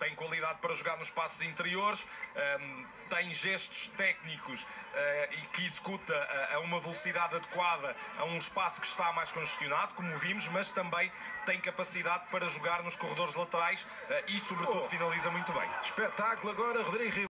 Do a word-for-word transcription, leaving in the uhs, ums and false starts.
tem qualidade para jogar nos espaços interiores, tem gestos técnicos e que executa a uma velocidade adequada a um espaço que está mais congestionado, como vimos, mas também tem capacidade para jogar nos corredores laterais e, sobretudo, finaliza muito bem. Espetáculo agora, Rodrigo Ribeiro.